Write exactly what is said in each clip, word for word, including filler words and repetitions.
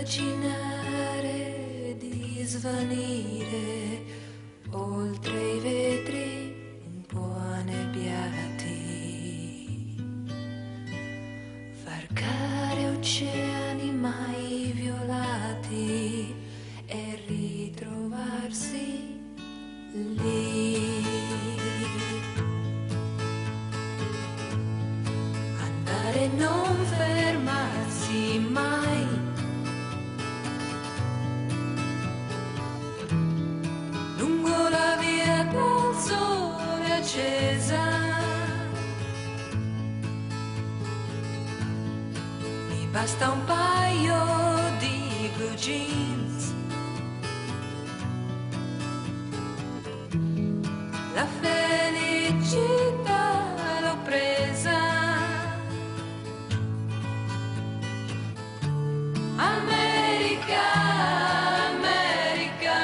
immaginare di svanire oltre i vetri un po' annebbiati, varcare oceani mai violati e ritrovarsi lì, andare e non fermarsi mai, lungo la via col sole accesa, mi basta un paio di blue jeans, la felicità l'ho presa, America, America,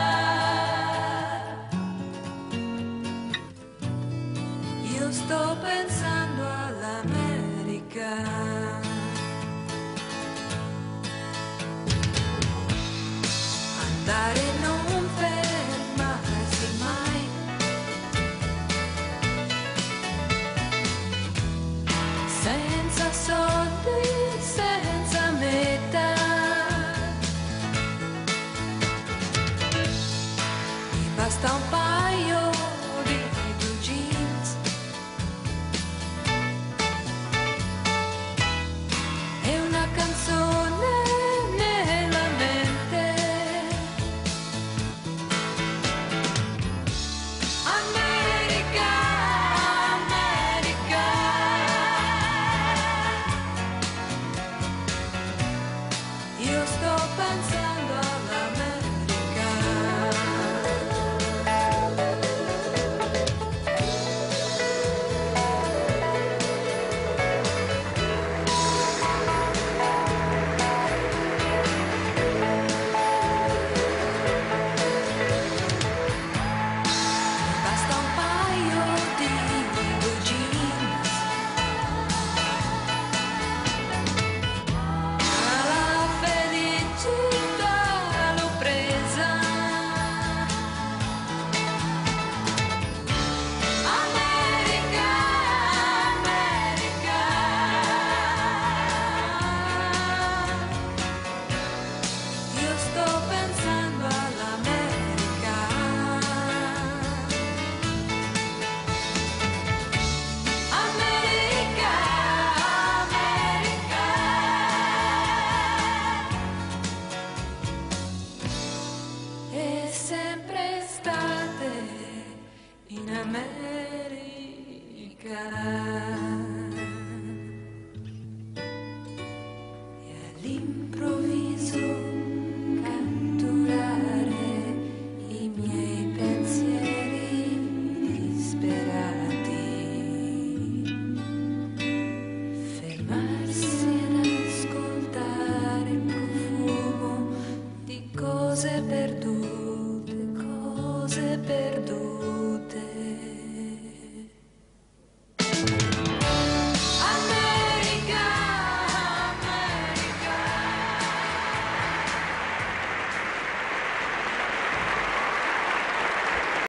io sto pensando all'America. Andare